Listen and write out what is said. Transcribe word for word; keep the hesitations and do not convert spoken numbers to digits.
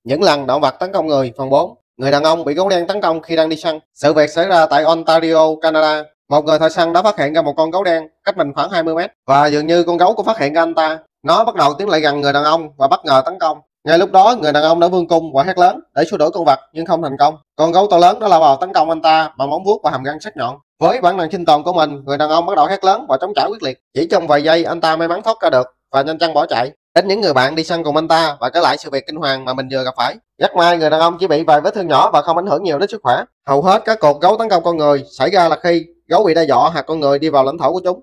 Những lần động vật tấn công người. Phần bốn. Người đàn ông bị gấu đen tấn công khi đang đi săn. Sự việc xảy ra tại Ontario, Canada. Một người thợ săn đã phát hiện ra một con gấu đen cách mình khoảng hai mươi mét, và dường như con gấu cũng phát hiện ra anh ta. Nó bắt đầu tiến lại gần người đàn ông và bất ngờ tấn công. Ngay lúc đó, người đàn ông đã vươn cung và hét lớn để xua đuổi con vật, nhưng không thành công. Con gấu to lớn đã lao vào tấn công anh ta bằng móng vuốt và hàm răng sắc nhọn. Với bản năng sinh tồn của mình, người đàn ông bắt đầu hét lớn và chống trả quyết liệt. Chỉ trong vài giây, anh ta may mắn thoát ra được và nhanh chân bỏ chạy. Đến những người bạn đi săn cùng anh ta và kể lại sự việc kinh hoàng mà mình vừa gặp phải. Rất may người đàn ông chỉ bị vài vết thương nhỏ và không ảnh hưởng nhiều đến sức khỏe. Hầu hết các cuộc gấu tấn công con người xảy ra là khi gấu bị đe dọa hoặc con người đi vào lãnh thổ của chúng.